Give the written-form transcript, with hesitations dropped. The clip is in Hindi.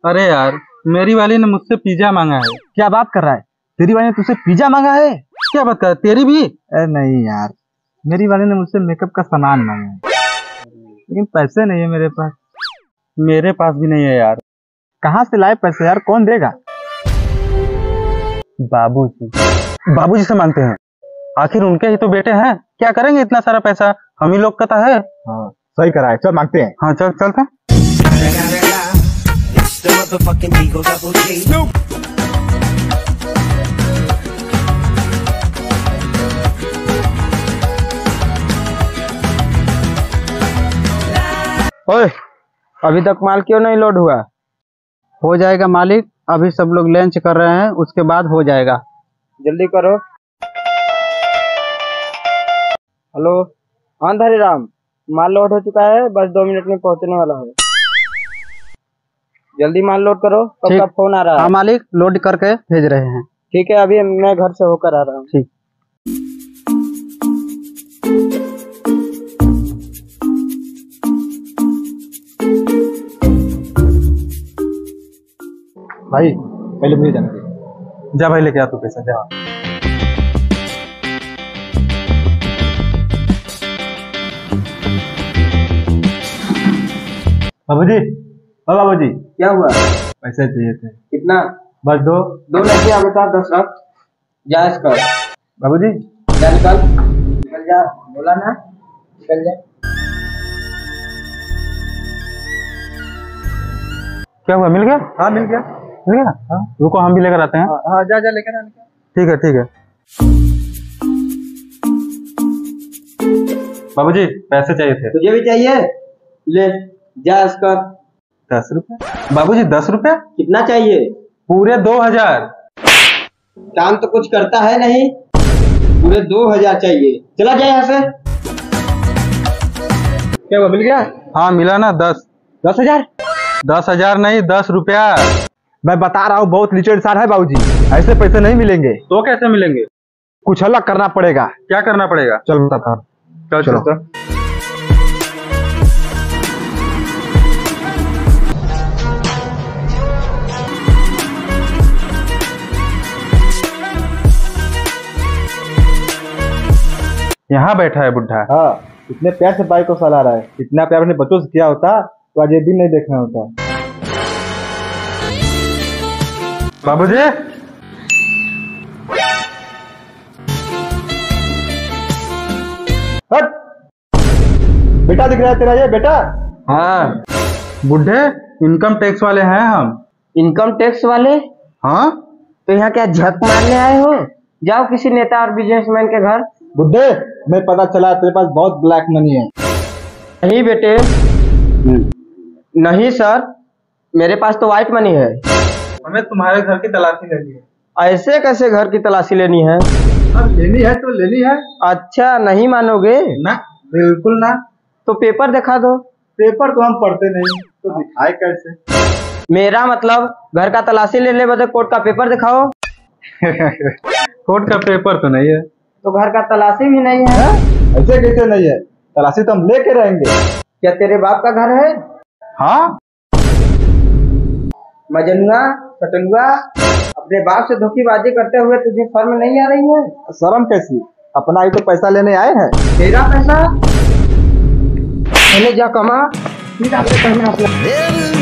अरे यार, मेरी वाली ने मुझसे पिज्जा मांगा है। क्या बात कर रहा है? तेरी वाली ने तुझसे पिज्जा मांगा है? क्या बात कर रहा है? तेरी भी? नहीं यार, मेरी वाली ने मुझसे मेकअप का सामान मांगा है, लेकिन पैसे नहीं है मेरे पास। मेरे पास भी नहीं है यार। कहाँ से लाए पैसे यार? कौन देगा? बाबूजी। बाबूजी से मांगते हैं? आखिर उनके ही तो बेटे हैं, क्या करेंगे इतना सारा पैसा? हम ही लोग का तो है। हाँ सही करा है, चल मांगते हैं। हाँ चल चलते हैं। ओए, अभी तक माल क्यों नहीं लोड हुआ? हो जाएगा मालिक, अभी सब लोग लंच कर रहे हैं, उसके बाद हो जाएगा। जल्दी करो। हेलो, हाँ धरीराम, माल लोड हो चुका है, बस 2 मिनट में पहुंचने वाला है। जल्दी माल लोड करो, कब का फोन आ रहा है? हाँ मालिक, लोड करके भेज रहे हैं। ठीक है, अभी मैं घर से होकर आ रहा हूँ। ठीक। भाई पहले मुझे जाने दे। जा भाई, लेके आ तू पैसा, जा। बाबूजी, ओ बाबूजी, क्या हुआ? पैसे चाहिए थे। कितना? बस दो। 2 लड़के आ बता, 10 रख। जा इसका। बाबूजी जा, निकल निकल जा, बोला ना, निकल जा। क्या हुआ, मिल गया? हाँ मिल गया। मिल गया? हाँ रुको, हम भी लेकर आते हैं। हाँ जा जा लेकर आने का। ठीक है ठीक है। बाबूजी पैसे चाहिए थे। तुझे भी चाहिए? ले जा इसका। 10 रुपए? बाबूजी 10 रुपए? कितना चाहिए? पूरे 2000। काम तो कुछ करता है नहीं, पूरे 2000 चाहिए। चला जाए यहाँ से। क्या हुआ, मिल गया? हाँ मिला ना, 10,000? 10,000 नहीं, 10 रुपया। मैं बता रहा हूँ, बहुत लिचड़ सार है बाबूजी, ऐसे पैसे नहीं मिलेंगे। तो कैसे मिलेंगे? कुछ अलग करना पड़ेगा। क्या करना पड़ेगा? चल बताता हूँ। चल चलो। चल। यहाँ बैठा है बुढ़ा। हाँ, इतने प्यार से बाइक को चला रहा है। इतना प्यार अपने बच्चों से किया होता तो आज ये दिन नहीं देखना होता। बाबूजी, हट! बेटा दिख रहा है तेरा, ये बेटा? हाँ बुढ़े, इनकम टैक्स वाले हैं हम। इनकम टैक्स वाले? हाँ तो यहाँ क्या झक मारने आए हो? जाओ किसी नेता और बिजनेसमैन के घर। बुड्ढे, मैं पता चला तेरे पास बहुत ब्लैक मनी है। नहीं बेटे, नहीं सर, मेरे पास तो व्हाइट मनी है। हमें तुम्हारे घर की तलाशी लेनी है। ऐसे कैसे घर की तलाशी लेनी है? अब लेनी है तो लेनी है। अच्छा, नहीं मानोगे? ना, बिल्कुल ना। तो पेपर दिखा दो। पेपर तो हम पढ़ते नहीं, तो दिखाए कैसे? मेरा मतलब घर का तलाशी लेने बदले कोर्ट का पेपर दिखाओ। कोर्ट का पेपर तो नहीं है। तो घर का तलाशी भी नहीं है? ऐसे कैसे नहीं है? तलाशी तो हम लेके रहेंगे। क्या तेरे बाप का घर है? हाँ मजनुआ, सटनुआ, अपने बाप से धोखेबाजी करते हुए तुझे शर्म नहीं आ रही है? शर्म कैसी? अपना ही तो पैसा लेने आए हैं। तेरा पैसा? पहले जा कमा, फिर आके कहना अपना।